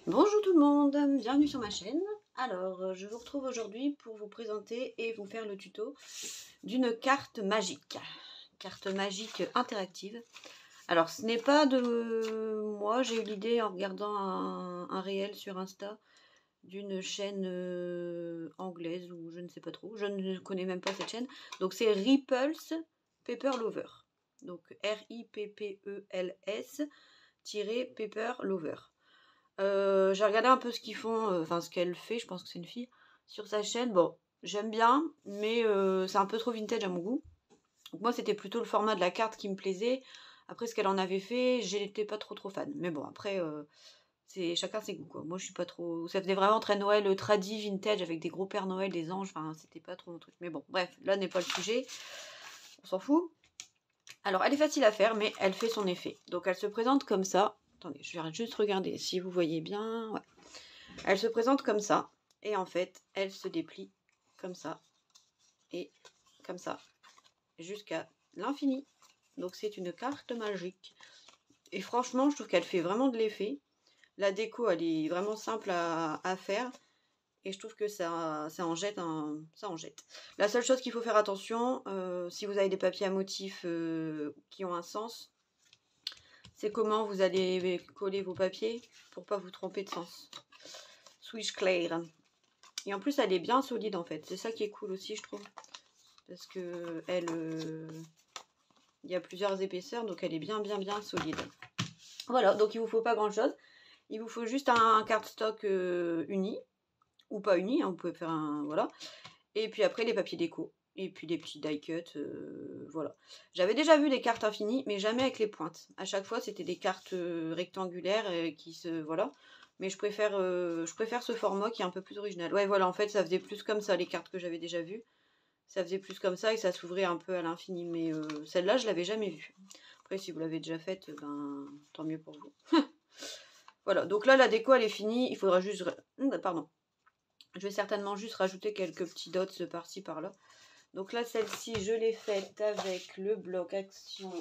Bonjour tout le monde, bienvenue sur ma chaîne. Alors, je vous retrouve aujourd'hui pour vous présenter et vous faire le tuto d'une carte magique. Carte magique interactive. Alors, ce n'est pas de moi, j'ai eu l'idée en regardant un réel sur Insta d'une chaîne anglaise ou je ne sais pas trop. Je ne connais même pas cette chaîne. Donc, c'est Ripples Paper Lover. Donc, R-I-P-P-E-L-S Paper Lover. J'ai regardé un peu ce qu'ils font, enfin ce qu'elle fait, je pense que c'est une fille, sur sa chaîne. Bon, j'aime bien, mais c'est un peu trop vintage à mon goût. Donc moi, c'était plutôt le format de la carte qui me plaisait. Après, ce qu'elle en avait fait, j'étais pas trop fan. Mais bon, après, c'est chacun ses goûts, quoi. Moi, je suis pas trop... Ça faisait vraiment très Noël, tradi, vintage, avec des gros Pères Noël, des anges, enfin, c'était pas trop mon truc. Mais bon, bref, là n'est pas le sujet. On s'en fout. Alors, elle est facile à faire, mais elle fait son effet. Donc, elle se présente comme ça. Attendez, je vais juste regarder si vous voyez bien. Ouais. Elle se présente comme ça. Et en fait, elle se déplie comme ça. Et comme ça. Jusqu'à l'infini. Donc, c'est une carte magique. Et franchement, je trouve qu'elle fait vraiment de l'effet. La déco, elle est vraiment simple à faire. Et je trouve que ça en jette ça en jette. La seule chose qu'il faut faire attention, si vous avez des papiers à motifs qui ont un sens, c'est comment vous allez coller vos papiers pour pas vous tromper de sens. Switch clair. Et en plus, elle est bien solide en fait. C'est ça qui est cool aussi, je trouve. Parce que elle, il y a plusieurs épaisseurs, donc elle est bien solide. Voilà, donc il vous faut pas grand chose. Il vous faut juste un cardstock uni. Ou pas uni, hein, vous pouvez faire un... Voilà. Et puis après, les papiers déco. Et puis des petits die cut, voilà. J'avais déjà vu des cartes infinies, mais jamais avec les pointes. À chaque fois, c'était des cartes rectangulaires qui se... Voilà. Mais je préfère ce format qui est un peu plus original. Ouais, voilà, en fait, ça faisait plus comme ça, les cartes que j'avais déjà vues. Ça faisait plus comme ça et ça s'ouvrait un peu à l'infini. Mais celle-là, je l'avais jamais vue. Après, si vous l'avez déjà faite, ben, tant mieux pour vous. Voilà, donc là, la déco, elle est finie. Il faudra juste... Pardon. Je vais certainement juste rajouter quelques petits dots par-ci, par-là. Donc là, celle-ci, je l'ai faite avec le bloc Action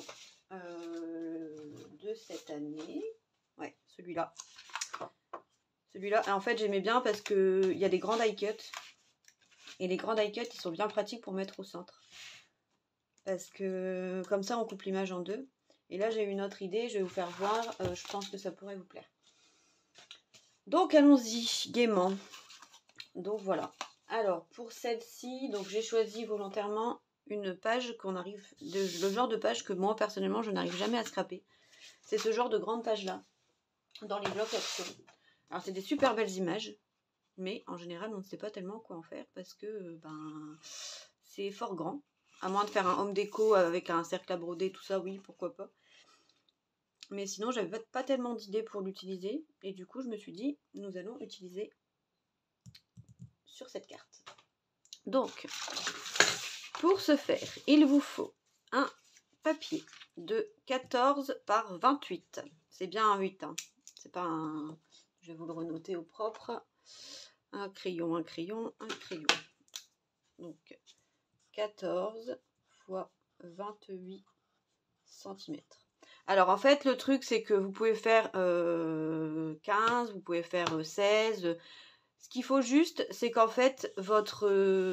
de cette année. Ouais, celui-là. Celui-là, en fait, j'aimais bien parce qu'il y a des grands die cuts. Et les grands die cuts, ils sont bien pratiques pour mettre au centre. Parce que comme ça, on coupe l'image en deux. Et là, j'ai une autre idée, je vais vous faire voir. Je pense que ça pourrait vous plaire. Donc, allons-y, gaiement. Donc, voilà. Alors, pour celle-ci, donc j'ai choisi volontairement une page qu'on arrive... le genre de page que moi, personnellement, je n'arrive jamais à scraper. C'est ce genre de grande page-là, dans les blocs Action. Alors, c'est des super belles images, mais en général, on ne sait pas tellement quoi en faire parce que ben, c'est fort grand. À moins de faire un home déco avec un cercle à broder, tout ça, oui, pourquoi pas. Mais sinon, j'avais pas tellement d'idées pour l'utiliser. Et du coup, je me suis dit, nous allons utiliser sur cette carte. Donc, pour ce faire, il vous faut un papier de 14 par 28. C'est bien un 8. Hein. C'est pas un... Je vais vous le renoter au propre. Un crayon, un crayon, un crayon. Donc, 14 fois 28 cm. Alors, en fait, le truc, c'est que vous pouvez faire 15, vous pouvez faire 16. Ce qu'il faut juste, c'est qu'en fait, votre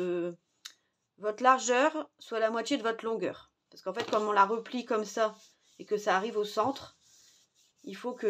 largeur soit la moitié de votre longueur. Parce qu'en fait, comme on la replie comme ça et que ça arrive au centre, il faut que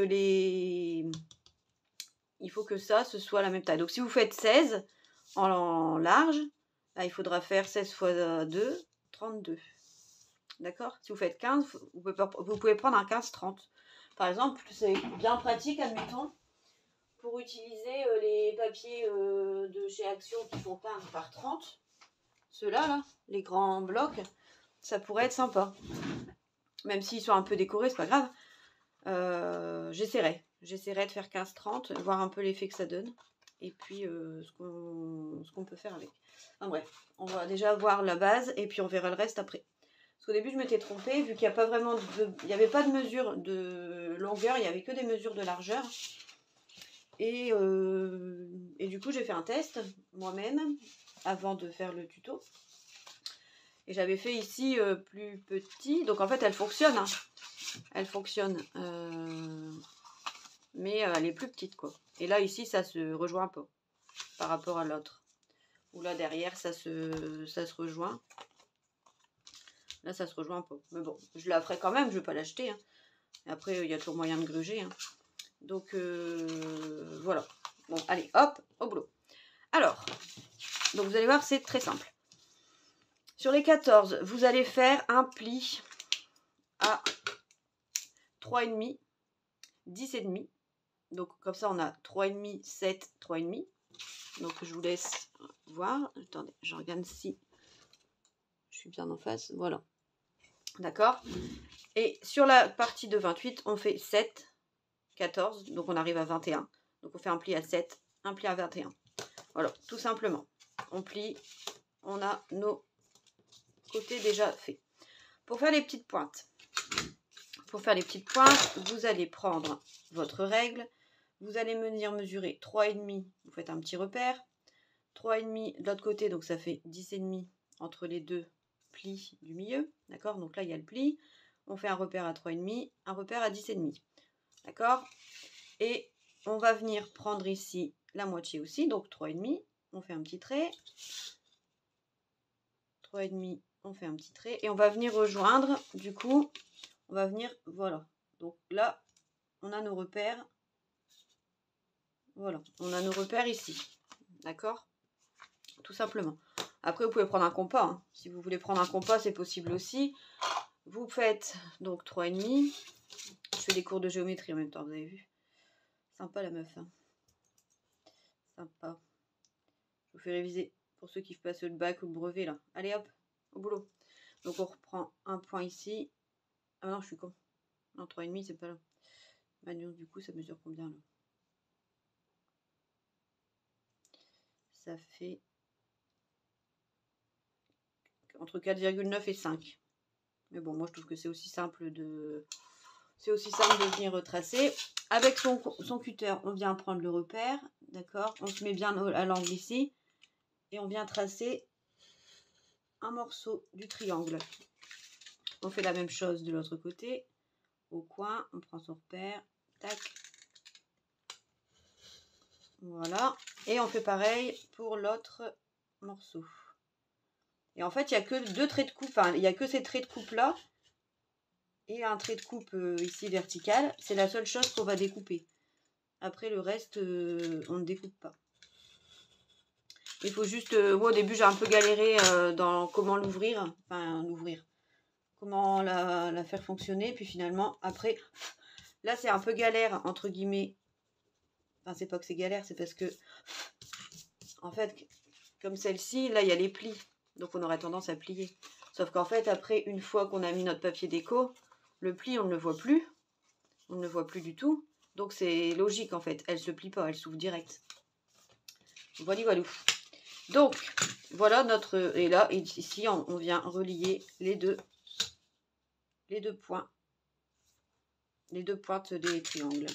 ça, ce soit la même taille. Donc, si vous faites 16 en large, là, il faudra faire 16 fois 2, 32. D'accord? Si vous faites 15, vous pouvez prendre un 15-30. Par exemple, c'est bien pratique, admettons, pour utiliser les papiers de chez Action qui font 15 par 30. Ceux-là, là, les grands blocs, ça pourrait être sympa. Même s'ils sont un peu décorés, c'est pas grave. J'essaierai de faire 15-30, voir un peu l'effet que ça donne. Et puis ce qu'on peut faire avec. Enfin, bref, on va déjà voir la base et puis on verra le reste après. Parce qu'au début, je m'étais trompée, vu qu'il n'y a pas vraiment il n'y avait pas de mesure de longueur, il n'y avait que des mesures de largeur. Et du coup, j'ai fait un test moi-même avant de faire le tuto. Et j'avais fait ici plus petit. Donc en fait, elle fonctionne. Hein. Elle fonctionne. Mais elle est plus petite, quoi. Et là, ici, ça se rejoint un peu par rapport à l'autre. Ou là, derrière, ça se rejoint. Là, ça se rejoint un peu. Mais bon, je la ferai quand même, je ne vais pas l'acheter. Hein. Et après, il y a toujours moyen de gruger. Hein. Donc, voilà. Bon, allez, hop, au boulot. Alors, donc vous allez voir, c'est très simple. Sur les 14, vous allez faire un pli à 3,5, 10,5. Donc, comme ça, on a 3,5, 7, 3,5. Donc, je vous laisse voir. Attendez, je regarde si je suis bien en face. Voilà. D'accord. Et sur la partie de 28, on fait 7, 14. Donc, on arrive à 21. Donc, on fait un pli à 7, un pli à 21. Voilà, tout simplement. On plie. On a nos côtés déjà faits. Pour faire les petites pointes. Vous allez prendre votre règle. Vous allez venir mesurer 3,5. Vous faites un petit repère. 3,5 de l'autre côté, donc ça fait 10,5 entre les deux plis du milieu. D'accord? Donc là, il y a le pli. On fait un repère à 3,5, un repère à 10,5. D'accord? Et on va venir prendre ici la moitié aussi, donc 3,5. On fait un petit trait. 3,5, on fait un petit trait. Et on va venir rejoindre, du coup, on va venir, voilà. Donc là, on a nos repères. Voilà, on a nos repères ici. D'accord? Tout simplement. Après, vous pouvez prendre un compas. Hein. Si vous voulez prendre un compas, c'est possible aussi. Vous faites donc 3,5. Je fais des cours de géométrie en même temps, vous avez vu. Sympa la meuf. Hein. Sympa. Je vous fais réviser pour ceux qui passent le bac ou le brevet là. Allez hop, au boulot. Donc on reprend un point ici. Ah non, je suis con. Non, 3,5, c'est pas là. Magnon, du coup, ça mesure combien là? Ça fait entre 4,9 et 5. Mais bon, moi je trouve que c'est aussi simple de venir retracer. Avec son cutter, on vient prendre le repère, d'accord? On se met bien à l'angle ici et on vient tracer un morceau du triangle. On fait la même chose de l'autre côté. Au coin, on prend son repère, tac. Voilà. Et on fait pareil pour l'autre morceau. Et en fait, il n'y a que deux traits de coupe. Enfin, il n'y a que ces traits de coupe là. Et un trait de coupe ici vertical. C'est la seule chose qu'on va découper. Après, le reste, on ne découpe pas. Il faut juste... moi, au début, j'ai un peu galéré dans comment l'ouvrir. Enfin, l'ouvrir. Comment la faire fonctionner. Puis finalement, après... Là, c'est un peu galère, entre guillemets. Enfin, c'est pas que c'est galère, c'est parce que... En fait, comme celle-ci, là, il y a les plis. Donc, on aurait tendance à plier. Sauf qu'en fait, après, une fois qu'on a mis notre papier déco, le pli, on ne le voit plus. On ne le voit plus du tout. Donc, c'est logique, en fait. Elle se plie pas, elle s'ouvre direct. Voilà, voilà. Donc, voilà notre... Et là, ici, on vient relier les deux points. Les deux pointes des triangles.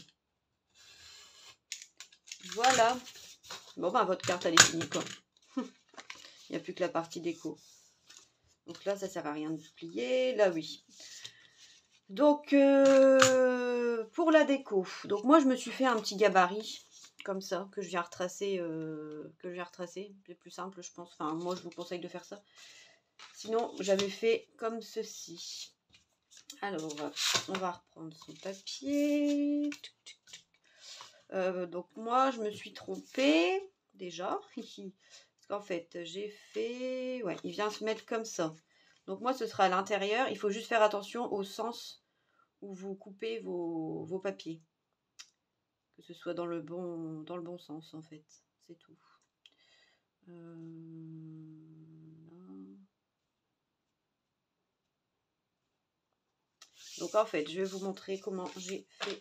Voilà. Bon, ben, votre carte, elle est finie, quoi. Il n'y a plus que la partie déco. Donc là, ça sert à rien de plier. Là, oui. Donc, pour la déco. Donc, moi, je me suis fait un petit gabarit. Comme ça, que je viens retracer. C'est plus simple, je pense. Enfin, moi, je vous conseille de faire ça. Sinon, j'avais fait comme ceci. Alors, on va reprendre son papier. Donc, moi, je me suis trompée, déjà. Parce qu'en fait, j'ai fait... Ouais, il vient se mettre comme ça. Donc, moi, ce sera à l'intérieur. Il faut juste faire attention au sens où vous coupez vos papiers. Que ce soit dans le bon sens, en fait. C'est tout. Donc, en fait, je vais vous montrer comment j'ai fait.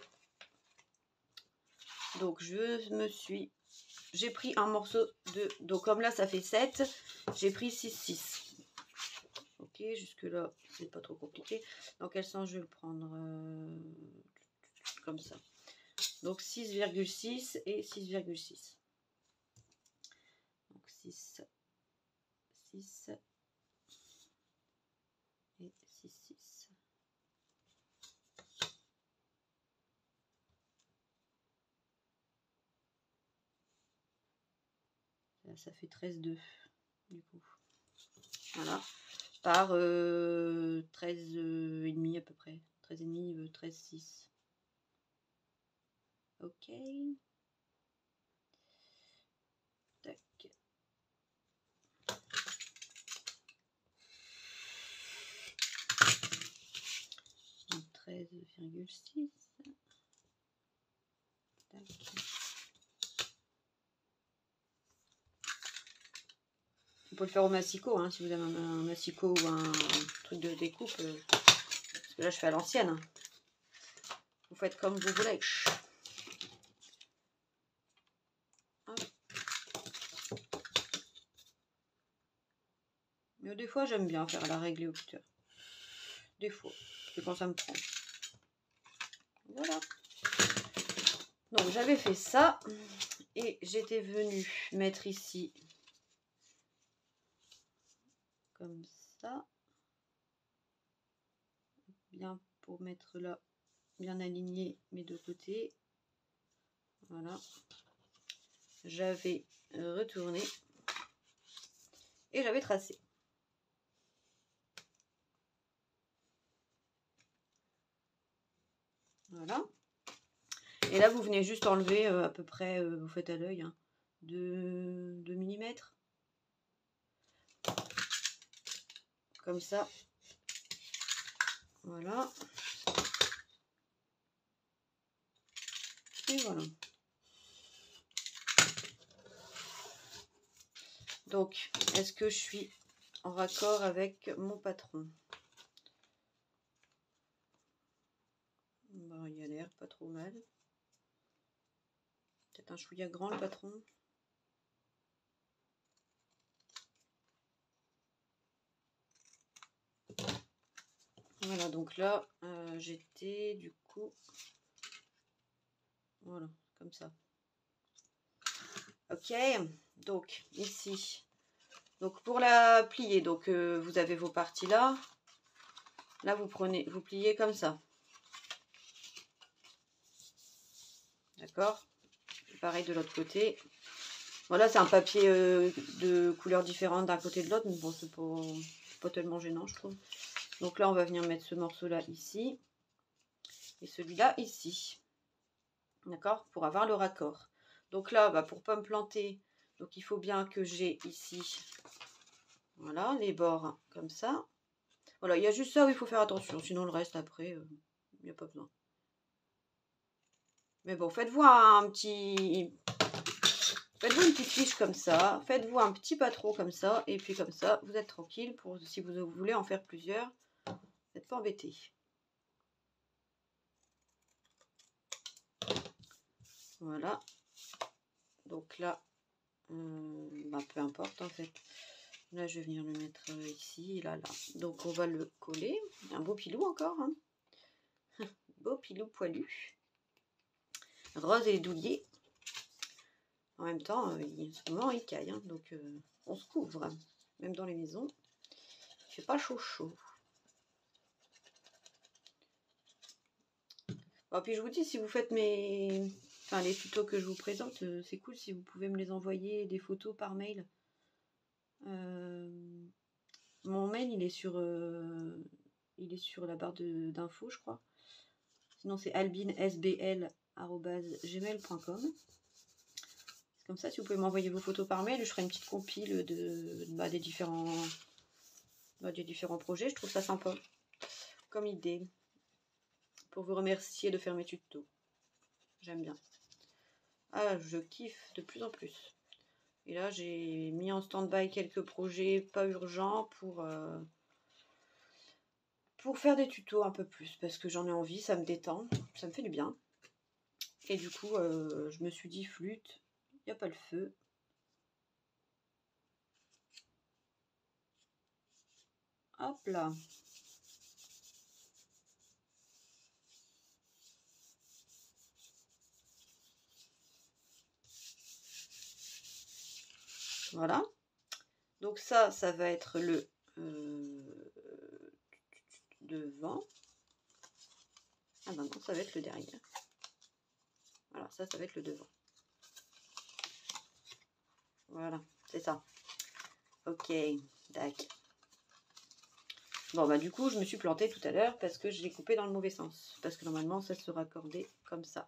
Donc, j'ai pris un morceau de... Donc, comme là, ça fait 7, j'ai pris 6, 6. Ok, jusque là, c'est pas trop compliqué. Dans quel sens je vais le prendre comme ça. Donc, 6,6 et 6,6. Donc, 6, 6 et 6, 6. Là, ça fait 13,2 du coup. Voilà. Par 13,5 à peu près. 13,5, 13,6. Ok. Tac. 13,6. Tac. Vous pouvez le faire au massicot, hein, si vous avez un massicot ou un truc de découpe. Parce que là, je fais à l'ancienne. Hein. Vous faites comme vous voulez. Mais des fois, j'aime bien faire la règle au cutter. Des fois. C'est quand ça me prend. Voilà. Donc, j'avais fait ça. Et j'étais venue mettre ici. Comme ça. Bien pour mettre là. Bien aligné mes deux côtés. Voilà. J'avais retourné. Et j'avais tracé. Voilà. Et là, vous venez juste enlever à peu près, vous faites à l'œil, hein, 2 mm. Comme ça. Voilà. Et voilà. Donc, est-ce que je suis en raccord avec mon patron? Bon, il a l'air pas trop mal. Peut-être un chouïa grand le patron. Voilà, donc là, j'étais du coup... Voilà, comme ça. Ok, donc ici. Donc pour la plier, donc vous avez vos parties là. Là, vous pliez comme ça. D'accord? Pareil de l'autre côté. Voilà, c'est un papier de couleurs différentes d'un côté de l'autre, mais bon, c'est pas tellement gênant, je trouve. Donc là, on va venir mettre ce morceau-là ici. Et celui-là ici. D'accord? Pour avoir le raccord. Donc là, bah, pour pas me planter, donc il faut bien que j'ai ici, voilà, les bords comme ça. Voilà, il y a juste ça où il faut faire attention. Sinon, le reste, après, il n'y a pas besoin. Mais bon, faites-vous un petit... Faites-vous une petite fiche comme ça, faites-vous un petit patron comme ça, et puis comme ça, vous êtes tranquille pour si vous voulez en faire plusieurs, vous n'êtes pas embêté. Voilà. Donc là, bah, peu importe en fait. Là, je vais venir le mettre ici, et là, là. Donc on va le coller. Un beau pilou encore. Hein. Beau pilou poilu. Rose et douillet. En même temps, en ce moment, il caille. Hein, donc on se couvre. Même dans les maisons. Il fait pas chaud chaud. Bon, puis je vous dis, si vous faites les tutos que je vous présente, c'est cool si vous pouvez me les envoyer, des photos par mail. Mon mail, il est sur la barre d'infos, je crois. Sinon, c'est albinesbl@gmail.com. C'est comme ça, si vous pouvez m'envoyer vos photos par mail, je ferai une petite compile des différents projets. Je trouve ça sympa comme idée. Pour vous remercier de faire mes tutos. J'aime bien. Ah, je kiffe de plus en plus. Et là, j'ai mis en stand-by quelques projets pas urgents pour faire des tutos un peu plus. Parce que j'en ai envie, ça me détend, ça me fait du bien. Et du coup, je me suis dit, flûte, il n'y a pas le feu. Hop là. Voilà. Donc ça va être le devant. Ah ben non, ça va être le derrière. Voilà, ça va être le devant. Voilà. C'est ça. Ok, tac. Bon, bah du coup, je me suis plantée tout à l'heure parce que je l'ai coupé dans le mauvais sens. Parce que normalement, ça se raccordait comme ça.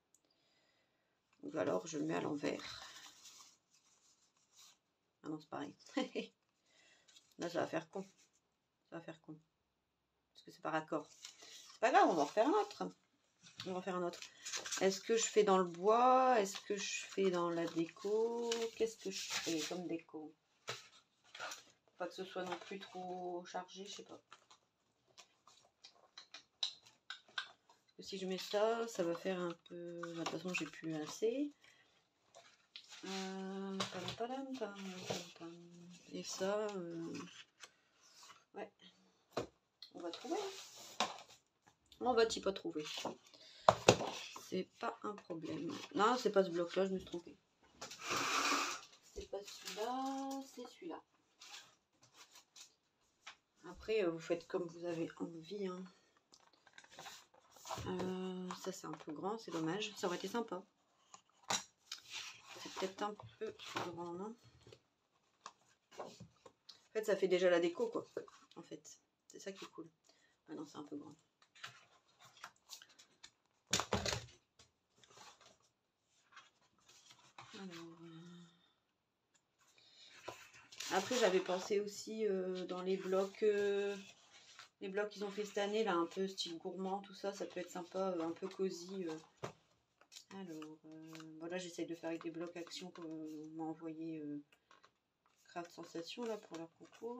Ou alors, je le mets à l'envers. Ah non, c'est pareil. Là, ça va faire con. Ça va faire con. Parce que c'est pas raccord. C'est pas grave, on va en refaire un autre. On va en faire un autre. Est-ce que je fais dans le bois? Est-ce que je fais dans la déco? Qu'est-ce que je fais comme déco? Pour pas que ce soit non plus trop chargé, je sais pas. Parce que si je mets ça, ça va faire un peu... De toute façon, j'ai plus assez. Et ça, ouais, on va trouver. On va t'y pas trouver. C'est pas un problème. Non, c'est pas ce bloc-là, je me suis trompée. C'est pas celui-là, c'est celui-là. Après, vous faites comme vous avez envie. Hein. Ça, c'est un peu grand, c'est dommage. Ça aurait été sympa. C'est peut-être un peu grand, non? En fait, ça fait déjà la déco, quoi. En fait, c'est ça qui est cool. Ah non, c'est un peu grand. Alors, après, j'avais pensé aussi dans les blocs qu'ils ont fait cette année, là, un peu style gourmand, tout ça, ça peut être sympa, un peu cosy. Alors, voilà, j'essaye de faire avec des blocs action qu'on m'a envoyé Craft Sensation, là, pour leur concours.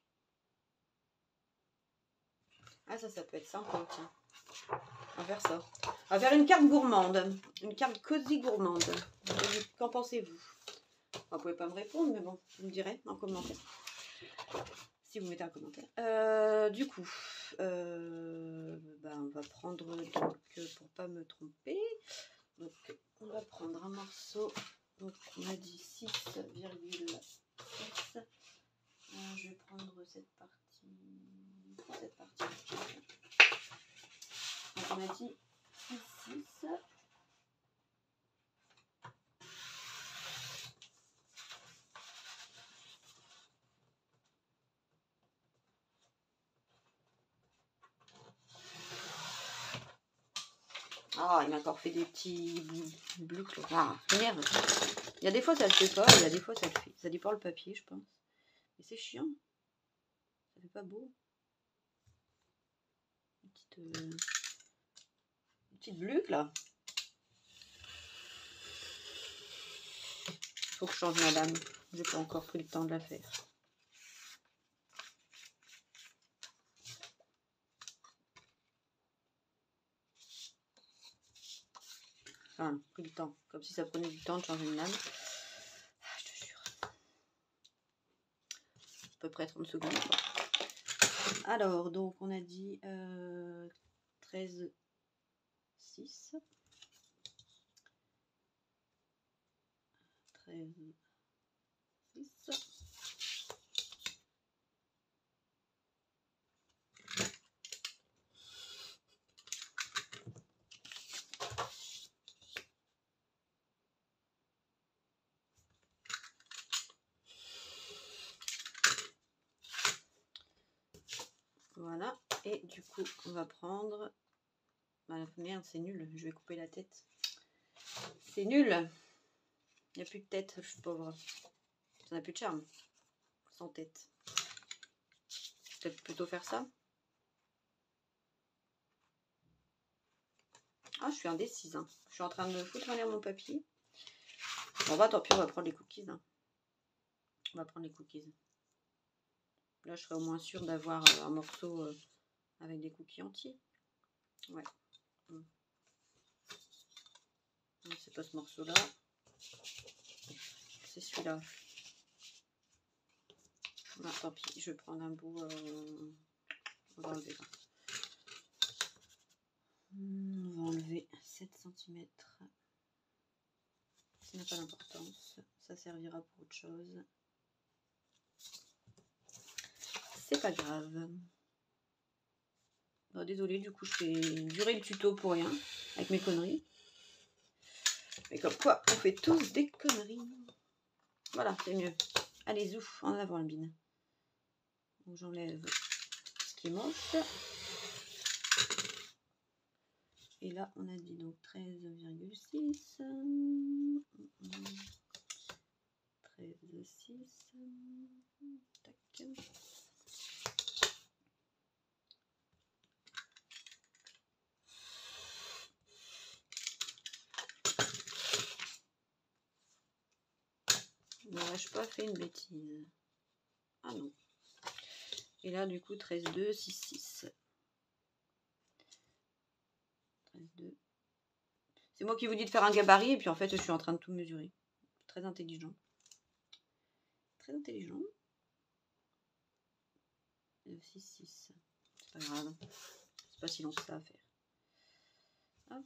Ah, ça peut être sympa, tiens. On va faire ça. On va faire une carte gourmande. Une carte cosy gourmande. Qu'en pensez-vous? Vous pouvez pas me répondre, mais bon, vous me direz en commentaire. Si vous mettez un commentaire. Du coup, on va prendre, donc, pour pas me tromper, donc on va prendre un morceau, donc on a dit 6,6. Je vais prendre cette partie. Donc on a dit 6,6. Ah, il m'a encore fait des petits bleus. Ah, merde. Il y a des fois ça le fait pas, il y a des fois ça le fait. Ça dépend le papier, je pense. Mais c'est chiant. Ça fait pas beau. Une petite bluque là. Faut que je change ma lame. J'ai pas encore pris le temps de la faire. Enfin, pris le temps. Comme si ça prenait du temps de changer une lame. Ah, je te jure. À peu près 30 secondes. Quoi. Alors, donc on a dit 13,6. 13,6. Voilà, et du coup, on va prendre... Ah, merde, c'est nul, je vais couper la tête. C'est nul. Il n'y a plus de tête, je suis pauvre. Ça n'a plus de charme. Sans tête. Peut-être plutôt faire ça. Ah, je suis indécise. Hein. Je suis en train de me foutre en l'air mon papier. Bon, bah tant pis, on va prendre les cookies. Hein. On va prendre les cookies. Là, je serai au moins sûre d'avoir un morceau avec des cookies entiers. Ouais. C'est pas ce morceau-là. C'est celui-là. Bah, tant pis, je vais prendre un bout. On va enlever. On va enlever 7 cm. Ça n'a pas d'importance. Ça servira pour autre chose. C'est pas grave. Bon, désolée, du coup, je fais durer le tuto pour rien. Avec mes conneries. Mais comme quoi, on fait tous des conneries. Voilà, c'est mieux. Allez, zouf, en avant, Albine. Donc j'enlève ce qui est moche. Et là, on a dit donc 13,6. 13,6. Tac. N'aurais-je pas fait une bêtise? Ah non. Et là, du coup, 13,2, 6,6. 13,2. C'est moi qui vous dis de faire un gabarit, et puis en fait, je suis en train de tout mesurer. Très intelligent. Très intelligent. 6,6. C'est pas grave. C'est pas si long que ça à faire. Hop.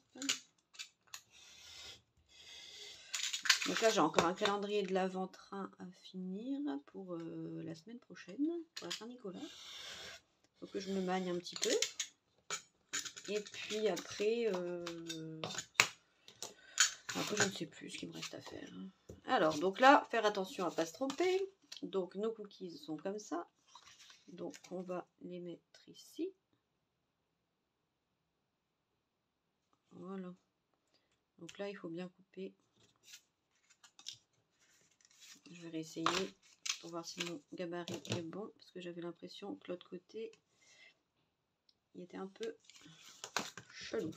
Donc là, j'ai encore un calendrier de l'avant-train à finir pour la semaine prochaine, pour la Saint-Nicolas. Il faut que je me magne un petit peu. Et puis après, je ne sais plus ce qu'il me reste à faire. Alors, donc là, faire attention à ne pas se tromper. Donc, nos cookies sont comme ça. Donc, on va les mettre ici. Voilà. Donc là, il faut bien couper. Je vais réessayer pour voir si mon gabarit est bon. Parce que j'avais l'impression que l'autre côté, il était un peu chelou.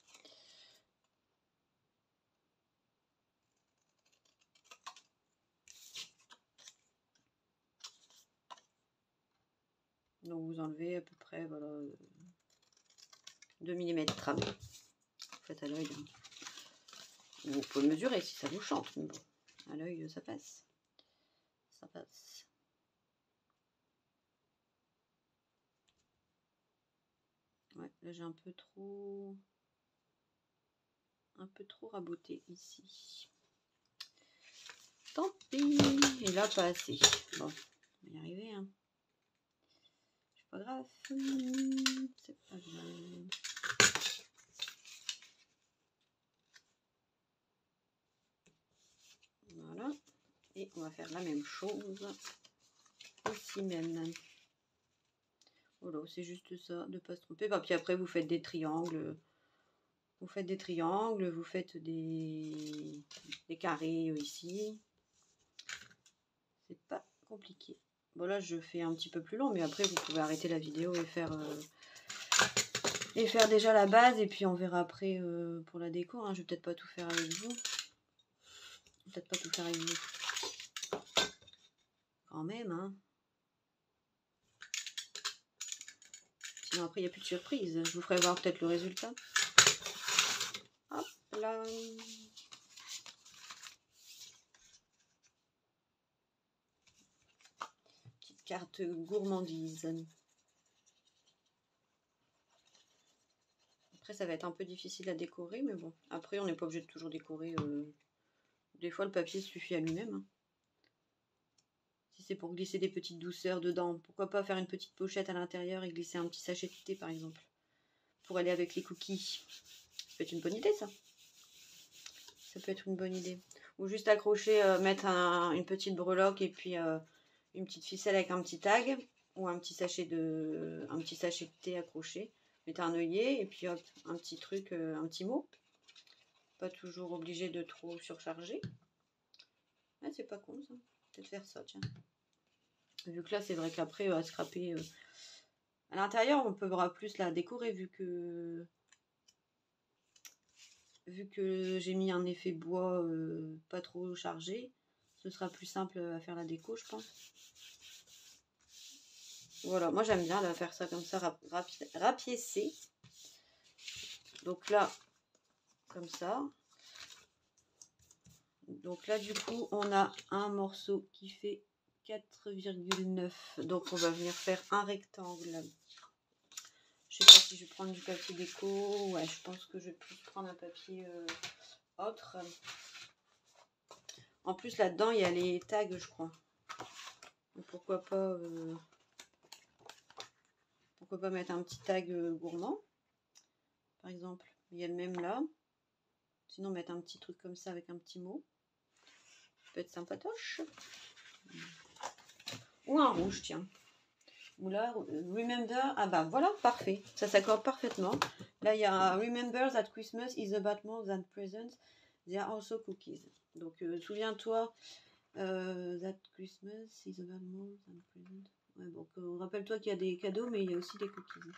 Donc vous enlevez à peu près voilà, 2 mm. Vous faites à l'œil. Hein. Vous pouvez mesurer si ça vous chante. Mais bon, à l'œil, ça passe. Ça passe. Ouais, là j'ai un peu trop raboté ici. Tant pis. Et là, pas assez. Bon, on va y arriver. Hein. C'est pas grave. C'est pas grave. Voilà. Et on va faire la même chose ici même. Voilà, c'est juste ça, de ne pas se tromper. Bah, puis après, vous faites des triangles. Vous faites des triangles, vous faites des carrés ici. C'est pas compliqué. Bon, là, je fais un petit peu plus long, mais après, vous pouvez arrêter la vidéo et faire déjà la base. Et puis, on verra après pour la déco. Hein. Je vais peut-être pas tout faire avec vous. Peut-être pas tout faire avec vous. Quand même, hein. Sinon, après, il n'y a plus de surprise. Je vous ferai voir peut-être le résultat. Hop là. Petite carte gourmandise. Après, ça va être un peu difficile à décorer, mais bon. Après, on n'est pas obligé de toujours décorer. Des fois, le papier suffit à lui-même. Hein. Si c'est pour glisser des petites douceurs dedans, pourquoi pas faire une petite pochette à l'intérieur et glisser un petit sachet de thé, par exemple, pour aller avec les cookies. Ça peut être une bonne idée, ça. Ça peut être une bonne idée. Ou juste accrocher, mettre une petite breloque et puis une petite ficelle avec un petit tag ou un petit sachet de thé accroché. Mettez un œillet et puis hop, un petit truc, un petit mot. Pas toujours obligé de trop surcharger. Ah, c'est pas con ça. Peut-être faire ça, tiens. Vu que là, c'est vrai qu'après, à scraper à l'intérieur, on peut plus la décorer vu que j'ai mis un effet bois pas trop chargé. Ce sera plus simple à faire la déco, je pense. Voilà, moi j'aime bien faire ça comme ça, rapiécer. Donc là, comme ça. Donc là, du coup, on a un morceau qui fait 4,9. Donc on va venir faire un rectangle. Je sais pas si je vais prendre du papier déco. Ouais, je pense que je vais plus prendre un papier autre. En plus, là-dedans, il y a les tags, je crois. Donc, pourquoi pas mettre un petit tag gourmand, par exemple. Il y a le même là. Sinon, mettre un petit truc comme ça avec un petit mot. peut être sympatoche. Ou un rouge, tiens. Ou là, remember. Ah bah voilà, parfait. Ça s'accorde parfaitement. Là, il y a remember that Christmas is about more than presents. There are also cookies. Donc, souviens-toi, that Christmas is about more than presents. Ouais, donc, rappelle-toi qu'il y a des cadeaux, mais il y a aussi des cookies.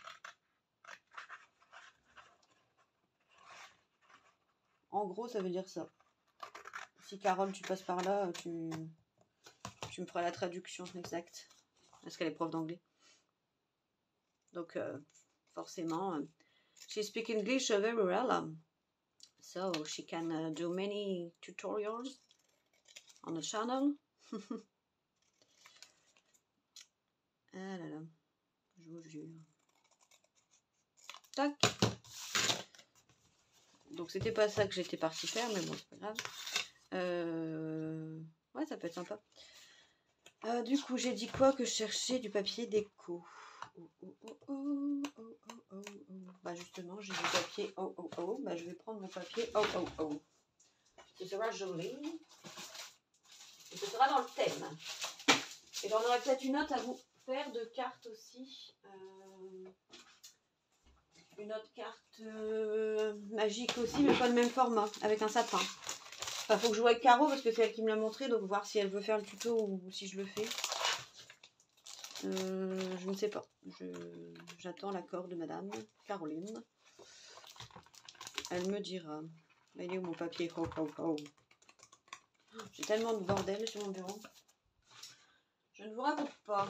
En gros, ça veut dire ça. Si Carole, tu passes par là, tu me feras la traduction exacte. Parce qu'elle est prof d'anglais. Donc, forcément, she speaks English very well. So, she can do many tutorials on the channel. Ah là là, je vous jure. Tac. Donc, c'était pas ça que j'étais partie faire, mais bon, c'est pas grave. Ouais, ça peut être sympa. Du coup, j'ai dit quoi? Que je cherchais du papier déco. Bah justement, j'ai du papier Bah je vais prendre mon papier Ce sera joli. Et ce sera dans le thème. Et j'en aurai peut-être une autre à vous faire de cartes aussi. Une autre carte magique aussi, mais pas le même format, avec un sapin. Enfin, faut que je joue avec Caro parce que c'est elle qui me l'a montré, donc voir si elle veut faire le tuto ou si je le fais. Je ne sais pas. J'attends l'accord de Madame Caroline. Elle me dira. Il est où mon papier? J'ai tellement de bordel sur mon bureau. Je ne vous raconte pas.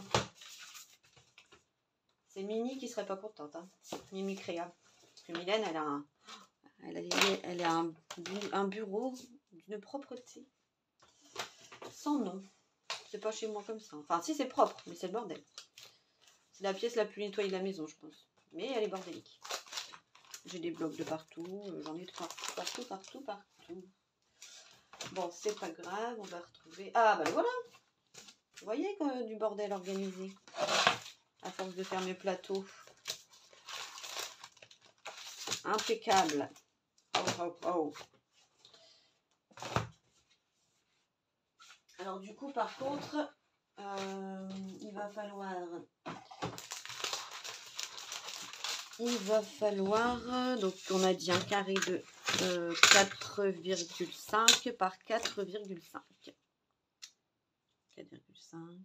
C'est Mimi qui serait pas contente. Hein. Mimi Créa. Parce que Mylène, elle a un bureau d'une propreté sans nom. C'est pas chez moi comme ça. Enfin, si, c'est propre, mais c'est le bordel. C'est la pièce la plus nettoyée de la maison, je pense. Mais elle est bordélique. J'ai des blocs de partout. J'en ai de partout. Bon, c'est pas grave. On va retrouver... Ah, bah voilà. Vous voyez du bordel organisé. À force de faire mes plateaux. Impeccable. Oh. Alors du coup, par contre, il va falloir, donc on a dit un carré de 4,5 par 4,5. 4,5.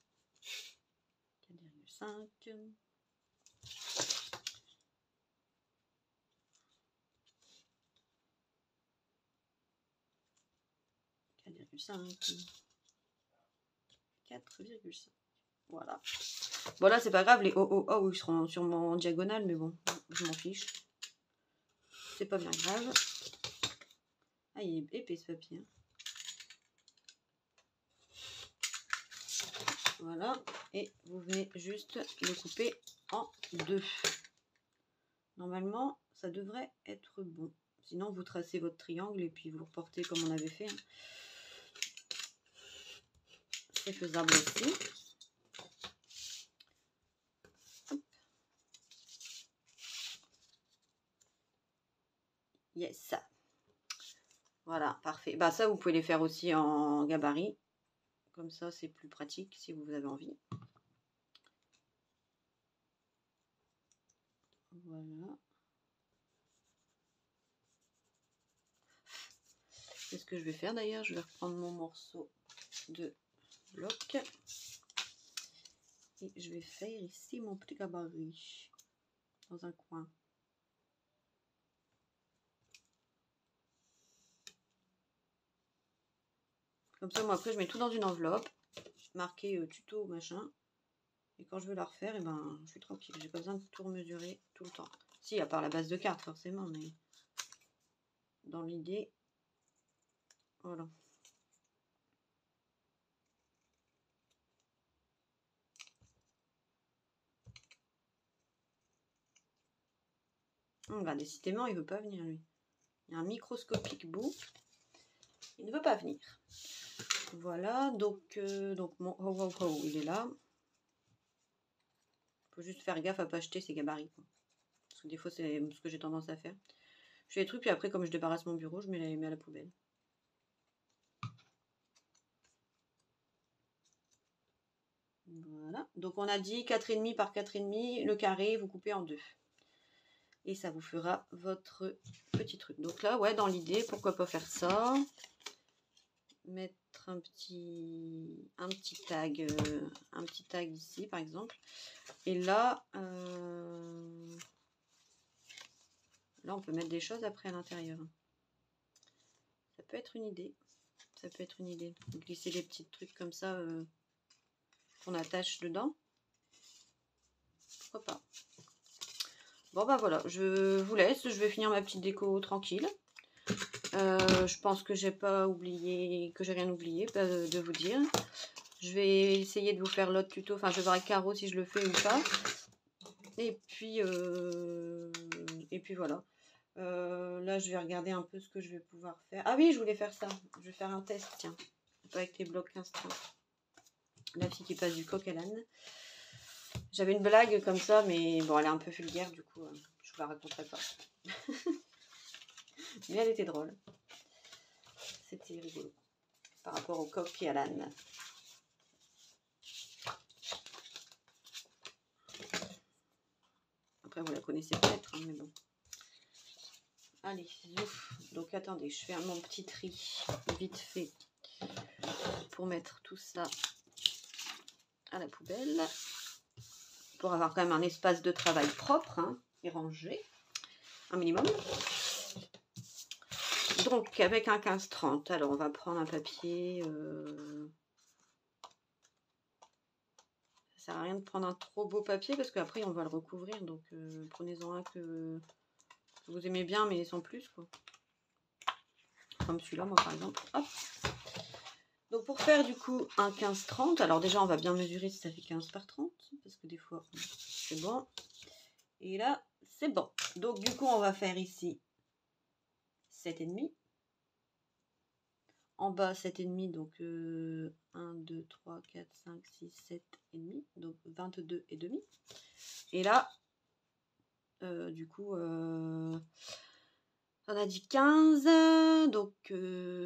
Voilà. Bon là c'est pas grave, les ils seront sûrement en diagonale, mais bon, je m'en fiche. C'est pas bien grave. Ah, il est épais ce papier. Hein. Voilà. Et vous venez juste le couper en deux. Normalement, ça devrait être bon. Sinon, vous tracez votre triangle et puis vous reportez comme on avait fait. Hein. C'est faisable aussi. Hop. Yes. Voilà, parfait. Bah ça, vous pouvez les faire aussi en gabarit. Comme ça, c'est plus pratique si vous avez envie. Voilà. Qu'est-ce que je vais faire d'ailleurs? Je vais reprendre mon morceau de bloc. Et je vais faire ici mon petit gabarit. Dans un coin. Comme ça, moi après, je mets tout dans une enveloppe. Marqué tuto machin. Et quand je veux la refaire, et ben, je suis tranquille. J'ai pas besoin de tout remesurer tout le temps. Si, à part la base de carte, forcément, mais dans l'idée, voilà. Bah, décidément, il veut pas venir, lui. Il y a un microscopique bout. Il ne veut pas venir. Voilà, donc mon il est là. Faut juste faire gaffe à pas acheter ses gabarits. Quoi. Parce que des fois, c'est ce que j'ai tendance à faire. Je fais les trucs, puis après, comme je débarrasse mon bureau, je mets à la poubelle. Voilà. Donc on a dit 4,5 par 4,5. Le carré, vous coupez en 2. Et ça vous fera votre petit truc. Donc là, ouais, dans l'idée, pourquoi pas faire ça. Mettre un petit tag ici, par exemple. Et là, là, on peut mettre des choses après à l'intérieur. Ça peut être une idée. Ça peut être une idée. Glisser des petits trucs comme ça qu'on attache dedans. Pourquoi pas. Bon, bah voilà, je vous laisse. Je vais finir ma petite déco tranquille. Je pense que j'ai pas oublié, que j'ai rien oublié de vous dire. Je vais essayer de vous faire l'autre tuto. Enfin, je vais voir avec Caro si je le fais ou pas. Et puis voilà. Là, je vais regarder un peu ce que je vais pouvoir faire. Ah oui, je voulais faire ça. Je vais faire un test, tiens. Avec les blocs instant. La fille qui passe du coq à l'âne. J'avais une blague comme ça, mais bon, elle est un peu vulgaire, du coup, je vous la raconterai pas. Mais elle était drôle. C'était rigolo. Par rapport au coq et à l'âne. Après, vous la connaissez peut-être, hein, mais bon. Allez, ouf. Donc attendez, je fais mon petit tri vite fait pour mettre tout ça à la poubelle. Pour avoir quand même un espace de travail propre, hein, et rangé, un minimum. Donc avec un 15-30, alors on va prendre un papier. Ça sert à rien de prendre un trop beau papier parce qu'après on va le recouvrir. Donc prenez-en un que vous aimez bien mais sans plus, quoi. Comme celui-là, moi par exemple. Hop. Donc pour faire du coup un 15-30, alors déjà on va bien mesurer si ça fait 15 par 30, parce que des fois c'est bon. Et là c'est bon. Donc du coup on va faire ici 7,5. En bas 7,5, donc 1, 2, 3, 4, 5, 6, 7,5, donc 22,5. Et là, du coup, on a dit 15, donc 4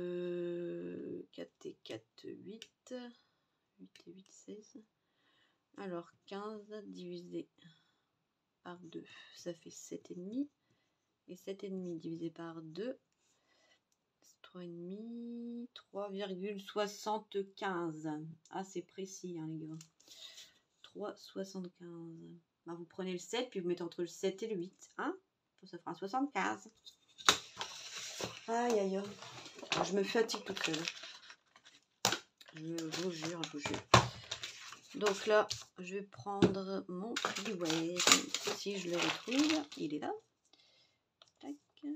et 4, 8, 8 et 8, 16. Alors 15 divisé par 2, ça fait 7,5. Et 7,5 divisé par 2, 3,5, 3,75. Ah, c'est précis, hein, les gars. 3,75. Bah, vous prenez le 7, puis vous mettez entre le 7 et le 8. Hein, ça fera 75. Aïe, aïe, aïe. Je me fatigue toute seule. Je vous jure, je vous jure. Donc là, je vais prendre mon Freeway. Si je le retrouve, il est là. Tac.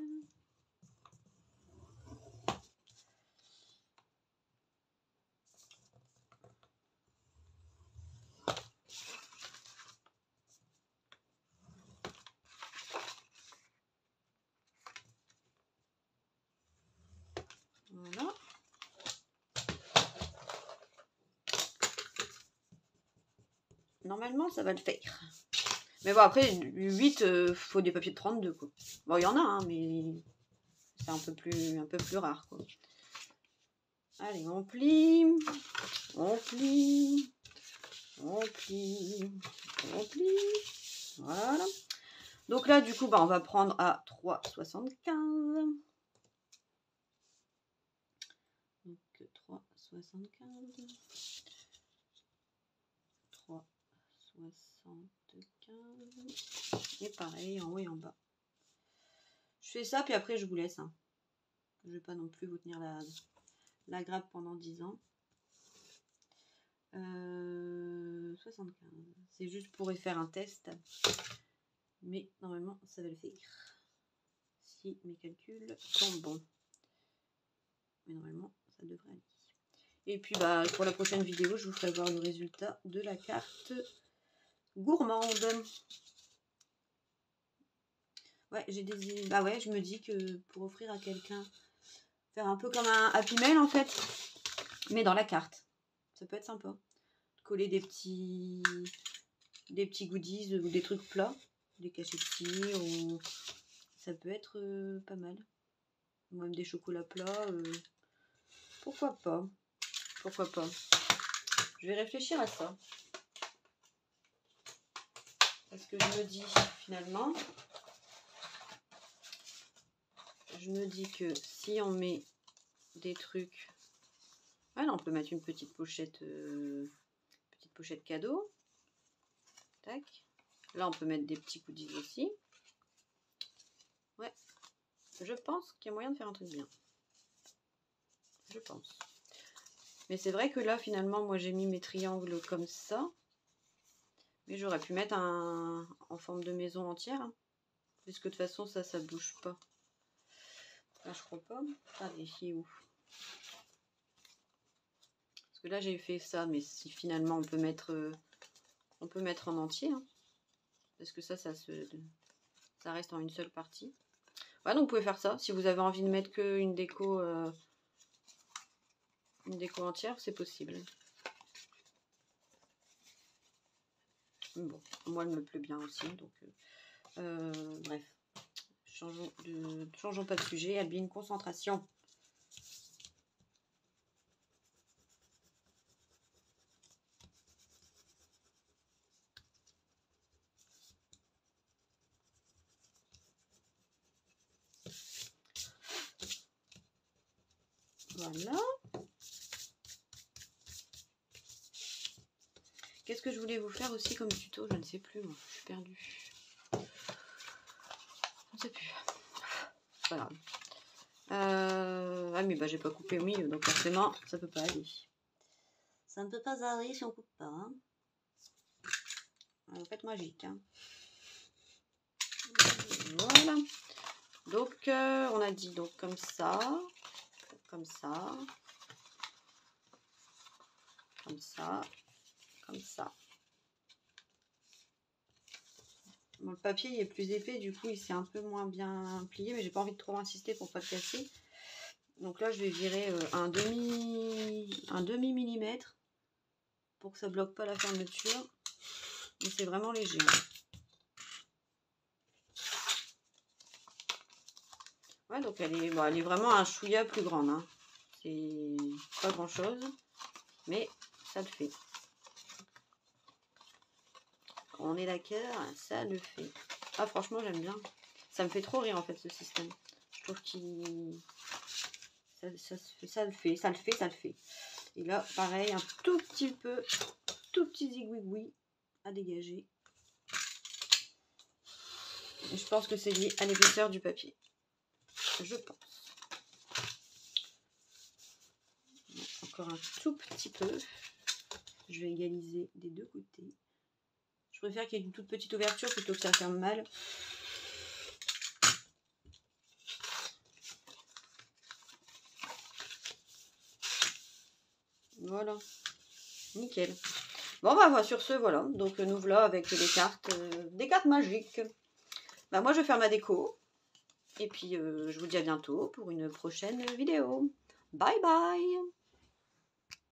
Voilà. Normalement, ça va le faire. Mais bon, après, 8, faut des papiers de 32, quoi. Bon, il y en a, hein, mais c'est un peu plus rare, quoi. Allez, on plie, on plie, on plie, on plie. Voilà. Donc là, du coup, bah, on va prendre à 3,75. Donc 3,75. 3,75. Et pareil, en haut et en bas. Je fais ça, puis après, je vous laisse. Hein. Je ne vais pas non plus vous tenir la grappe pendant 10 ans. 75. C'est juste pour y faire un test. Mais normalement, ça va le faire. Si mes calculs sont bons. Mais normalement, ça devrait aller. Et puis, bah, pour la prochaine vidéo, je vous ferai voir le résultat de la carte gourmande. Ouais, j'ai des... Bah ouais, je me dis que pour offrir à quelqu'un, faire un peu comme un Happy Mail, en fait, mais dans la carte. Ça peut être sympa. Coller des petits goodies ou des trucs plats, des cachets de cire, ou ça peut être pas mal. Ou même des chocolats plats, pourquoi pas. Pourquoi pas. Je vais réfléchir à ça. Parce que je me dis, finalement, je me dis que si on met des trucs... Ah là, on peut mettre une petite pochette cadeau. Tac. Là, on peut mettre des petits goodies aussi. Ouais. Je pense qu'il y a moyen de faire un truc bien. Je pense. Mais c'est vrai que là, finalement, moi, j'ai mis mes triangles comme ça. Mais j'aurais pu mettre en forme de maison entière. Hein, puisque de toute façon, ça bouge pas. Là, je crois pas. Allez, il est où? Parce que là, j'ai fait ça. Mais si finalement, on peut mettre en entier. Hein, parce que ça reste en une seule partie. Ouais, donc vous pouvez faire ça. Si vous avez envie de mettre qu'une déco, entière, c'est possible. Bon, moi, elle me plaît bien aussi. Donc, bref. Changeons pas de sujet. Albine, concentration. Voilà. Qu'est-ce que je voulais vous faire aussi comme tuto? Je ne sais plus, moi. Je suis perdue. Je ne sais plus. Voilà. Ah mais bah j'ai pas coupé au milieu, donc forcément ça peut pas aller. Ça ne peut pas aller si on coupe pas. Hein. En fait magique. Hein. Voilà. Donc on a dit donc comme ça, comme ça, comme ça, comme ça. Bon, le papier il est plus épais, du coup il s'est un peu moins bien plié, mais j'ai pas envie de trop insister pour pas le casser. Donc là je vais virer un demi millimètre pour que ça bloque pas la fermeture. Mais c'est vraiment léger. Ouais, donc elle est vraiment un chouïa plus grande. Hein. C'est pas grand chose, mais ça le fait. On est d'accord, ça le fait. Ah franchement j'aime bien. Ça me fait trop rire en fait ce système. Je trouve qu'il... Ça le fait. Et là pareil, un tout petit zigouigoui à dégager. Et je pense que c'est lié à l'épaisseur du papier. Je pense. Encore un tout petit peu. Je vais égaliser des deux côtés. Je préfère qu'il y ait une toute petite ouverture plutôt que ça ferme mal. Voilà. Nickel. Bon bah sur ce, voilà. Donc nous voilà avec les cartes, des cartes magiques. Bah moi je vais faire ma déco. Et puis je vous dis à bientôt pour une prochaine vidéo. Bye bye!